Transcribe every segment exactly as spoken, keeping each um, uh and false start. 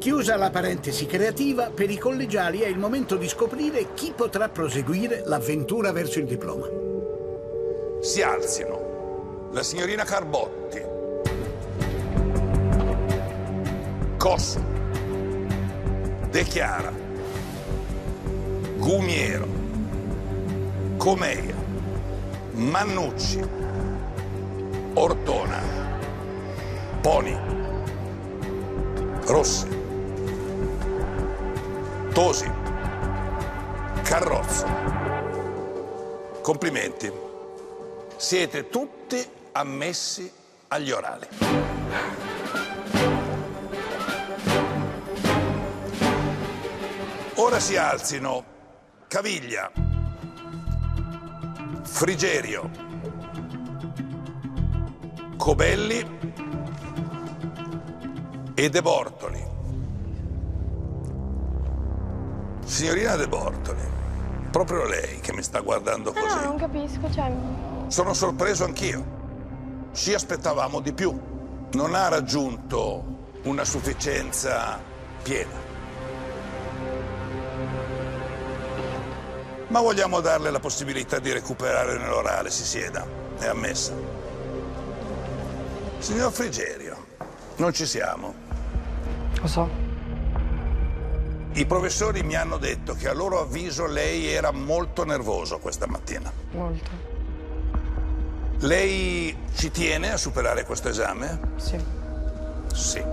Chiusa la parentesi creativa, per i collegiali è il momento di scoprire chi potrà proseguire l'avventura verso il diploma. Si alzino la signorina Carbotti, Cosso, De Chiara, Gumiero, Comeia, Mannucci, Ortona, Poni, Rossi, Tosi, Carrozzo. Complimenti. Siete tutti ammessi agli orali. Ora si alzino Caviglia, Frigerio, Cobelli e De Bortoli. Signorina De Bortoli, proprio lei che mi sta guardando così. No, no, non capisco, cioè... Sono sorpreso anch'io. Ci aspettavamo di più. Non ha raggiunto una sufficienza piena. Ma vogliamo darle la possibilità di recuperare nell'orale, si sieda, è ammessa. Signor Frigerio, non ci siamo. Lo so. I professori mi hanno detto che a loro avviso lei era molto nervoso questa mattina. Molto. Lei ci tiene a superare questo esame? Sì. Sì.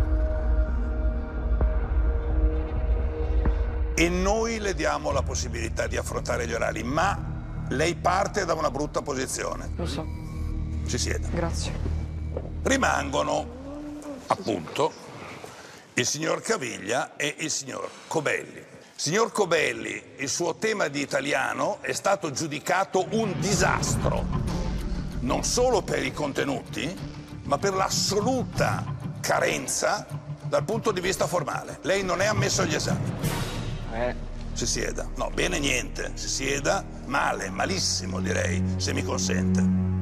E noi le diamo la possibilità di affrontare gli orali, ma lei parte da una brutta posizione. Lo so. Ci sieda. Grazie. Rimangono, appunto, il signor Caviglia e il signor Cobelli. Signor Cobelli, il suo tema di italiano è stato giudicato un disastro, non solo per i contenuti, ma per l'assoluta carenza dal punto di vista formale. Lei non è ammesso agli esami. Eh. Si sieda. No, bene niente. Si sieda male, malissimo direi, se mi consente.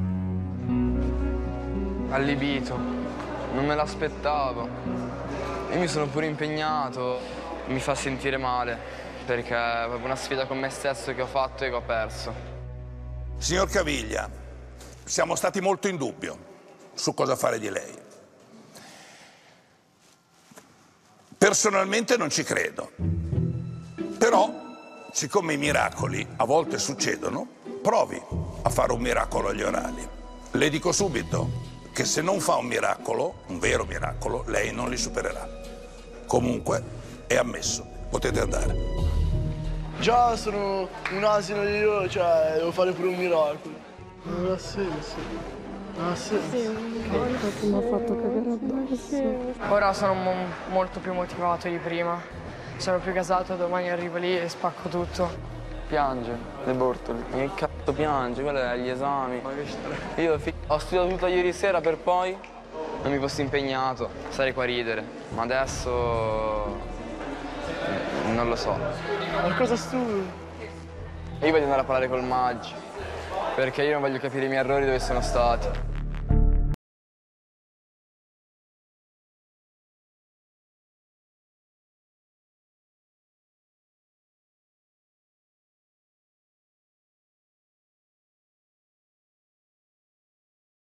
Allibito. Non me l'aspettavo. Io mi sono pure impegnato, mi fa sentire male, perché è proprio una sfida con me stesso che ho fatto e che ho perso. Signor Caviglia, siamo stati molto in dubbio su cosa fare di lei. Personalmente non ci credo, però, siccome i miracoli a volte succedono, provi a fare un miracolo agli orali. Le dico subito che se non fa un miracolo, un vero miracolo, lei non li supererà. Comunque è ammesso, potete andare. Già sono un asino io, cioè devo fare pure un miracolo. Non ha senso. Non ha senso. Sì, Che mi ha fatto cagare addosso. ora sono mo molto più motivato di prima. Sono più gasato, domani arrivo lì e spacco tutto. Piange, De Bortoli. Ma che cazzo piange? Quello è gli esami. Io fi ho studiato tutta ieri sera per poi non mi fossi impegnato. Sarei qua a ridere. Ma adesso non lo so. Ma cosa studi? Io voglio andare a parlare col Maggi, perché io non voglio capire i miei errori dove sono stati.